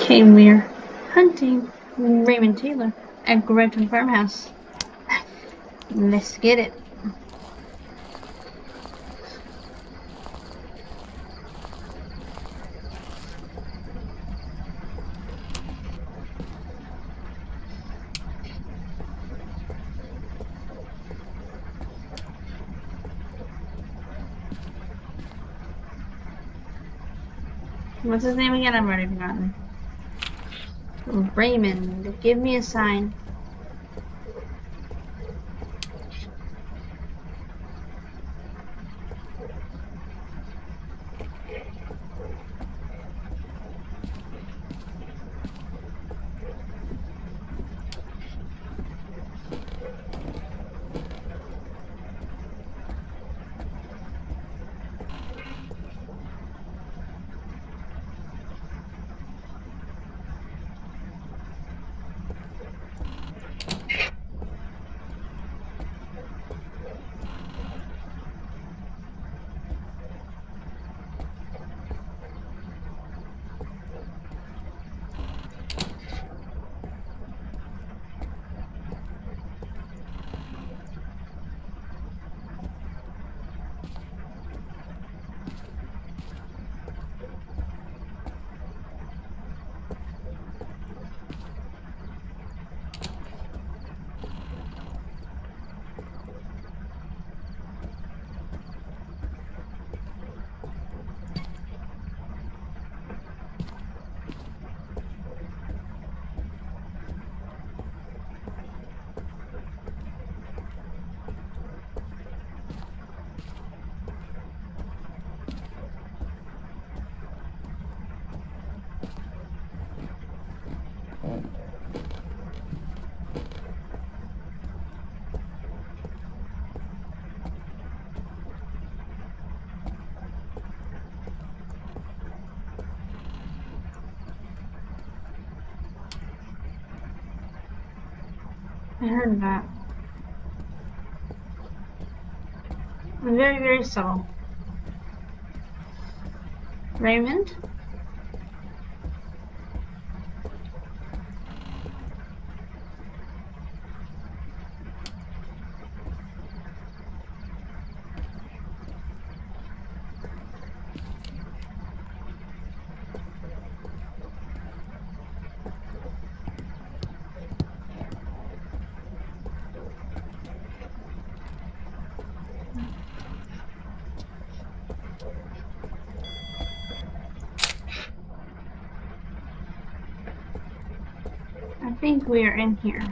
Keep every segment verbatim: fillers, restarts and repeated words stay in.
Okay, we're hunting Raymond Taylor at Grafton Farmhouse. Let's get it. What's his name again? I've already forgotten. Raymond, give me a sign. I heard that. Very, very subtle. Raymond? I think we are in here.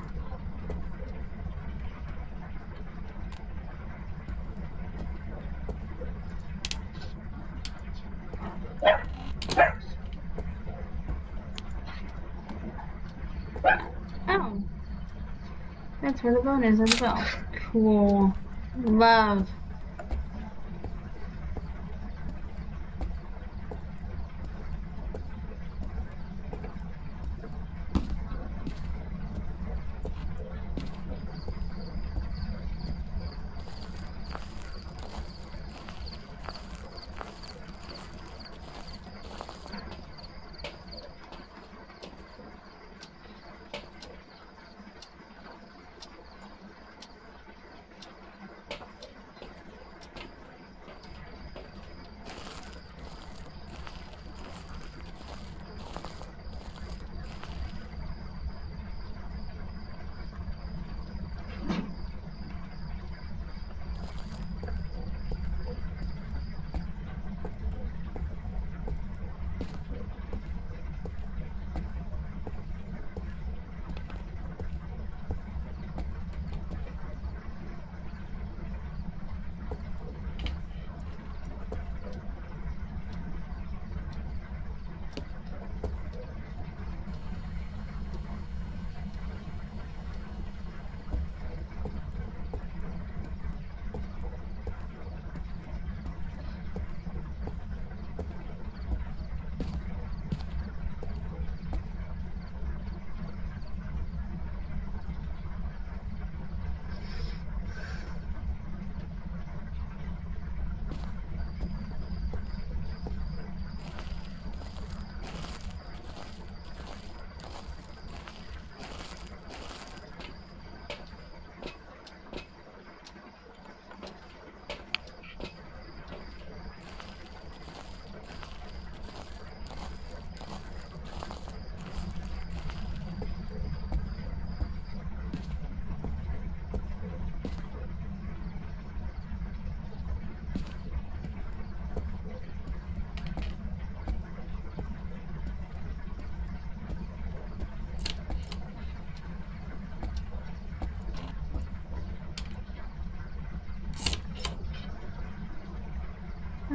Oh, that's where the bone is as well. Cool. Love.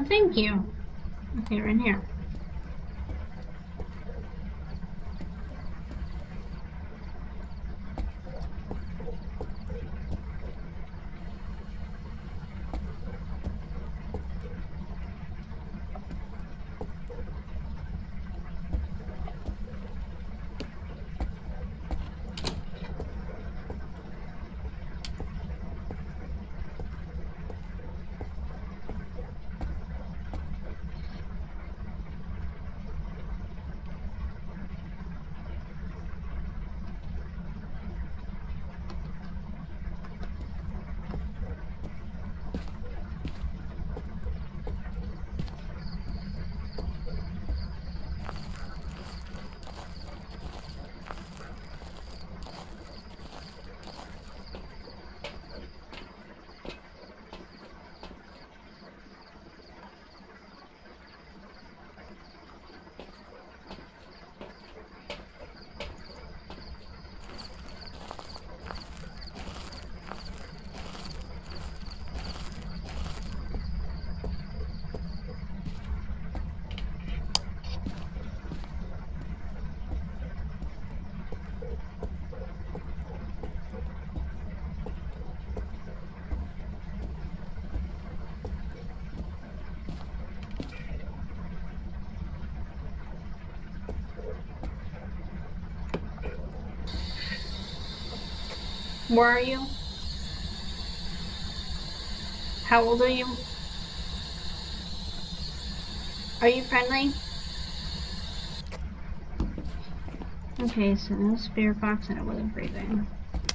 thank you. Okay, we're in here. Where are you? How old are you? Are you friendly? Okay, so no spear fox and it wasn't breathing.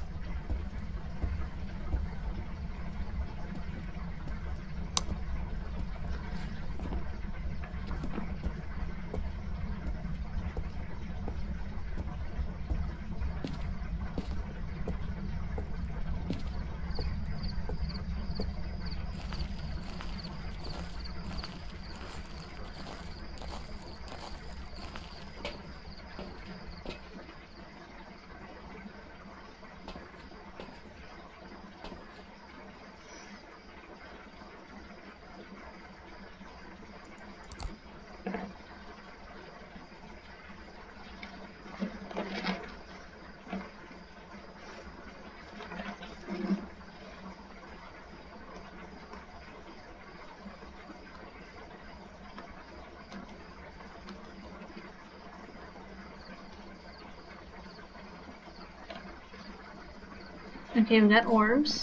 Okay, we've got orbs.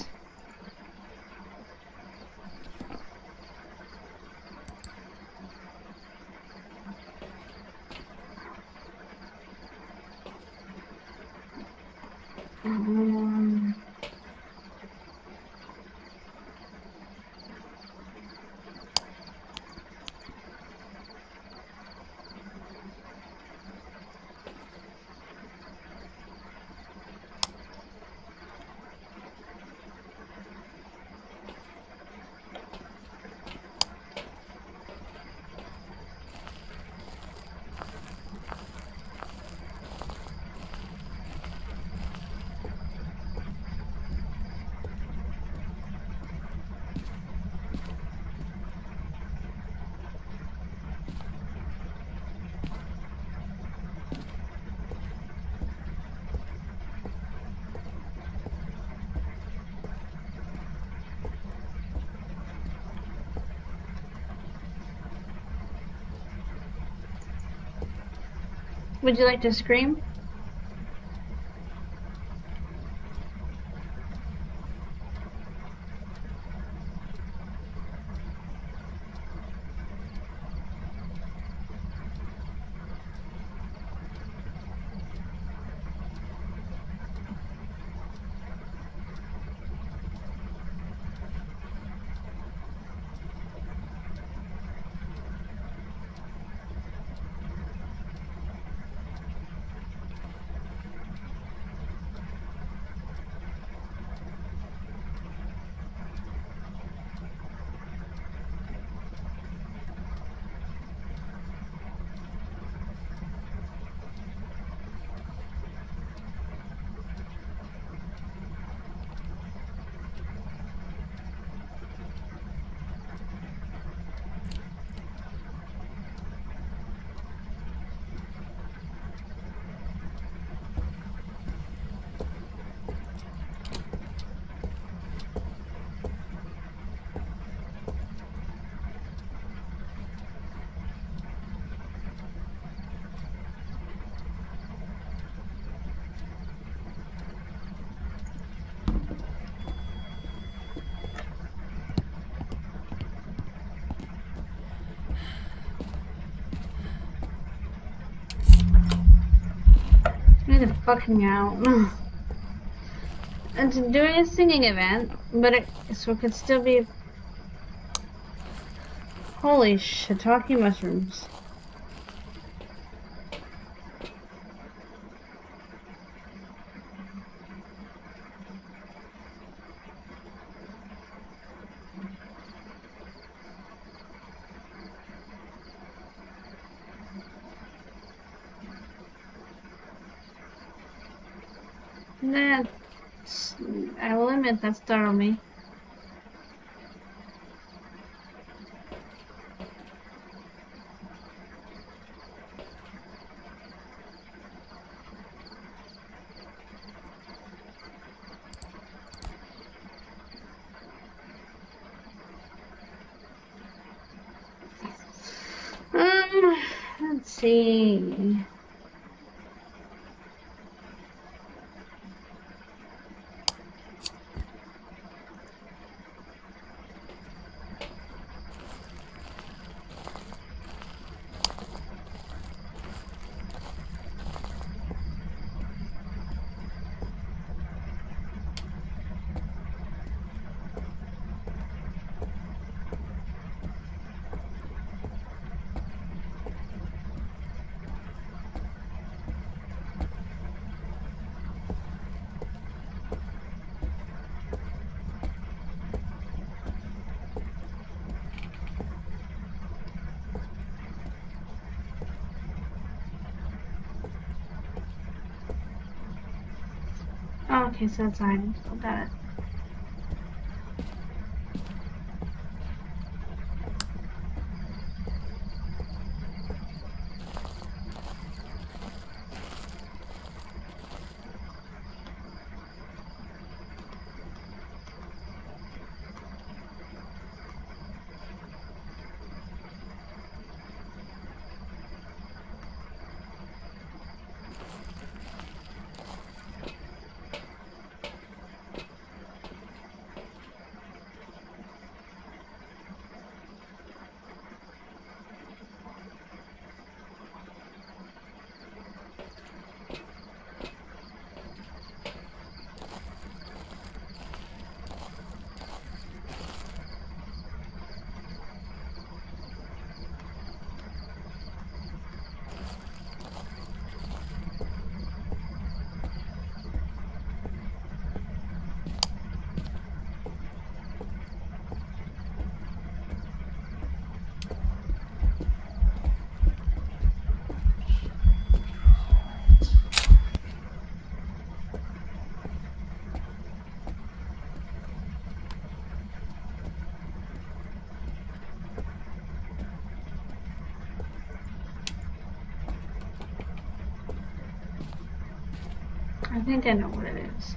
Um, Would you like to scream? Get the fucking out. It's doing a singing event, but it so it could still be. Holy shiitake mushrooms. That's, I will admit, that startled me. Um, let's see. Oh, okay, so that's items. Got it. I think I know what it is.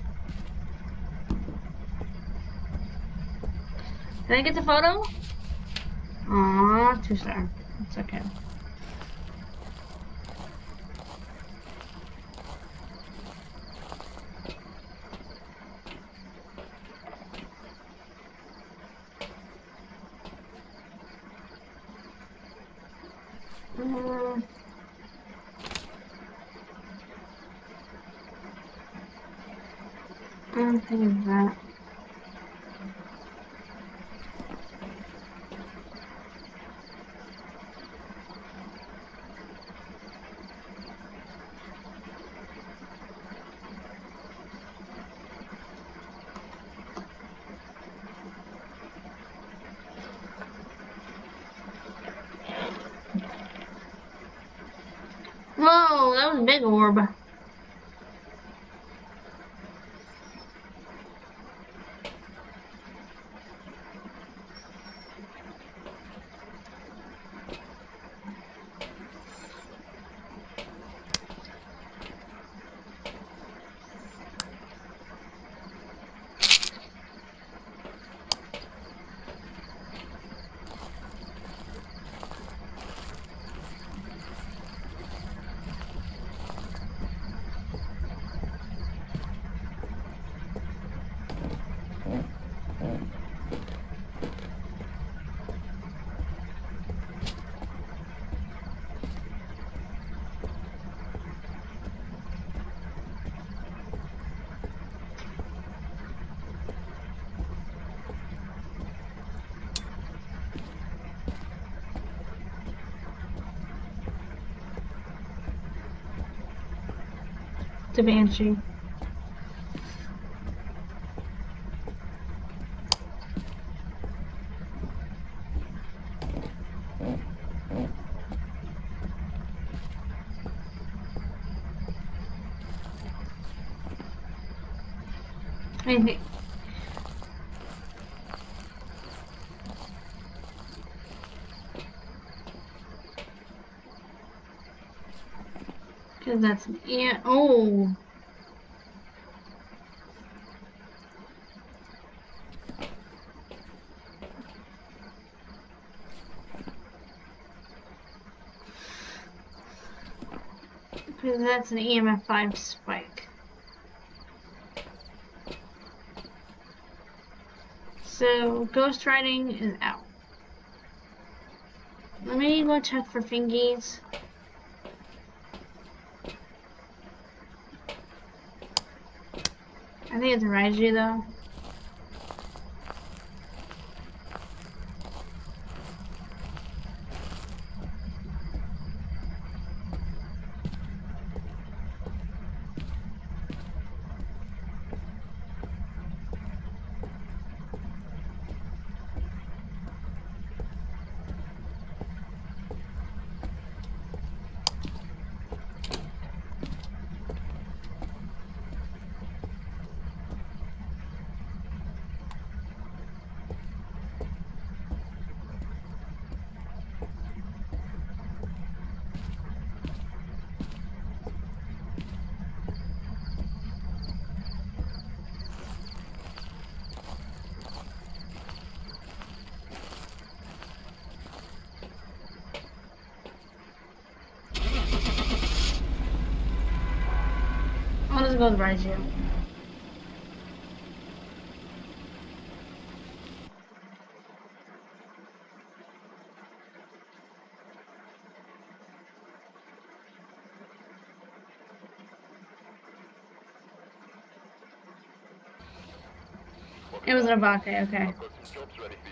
Did I get the photo? Aww, two star. It's okay. Um, I don't think of that. Whoa, that was a big orb. to Banshee. I think. Because that's an ant. Oh! Because that's an E M F five spike. So, Ghost Riding is out. Let me go check for fingies. I think it's Raiju though. I'll just go with Raiju. It was an Obake, okay. I've got some jobs ready for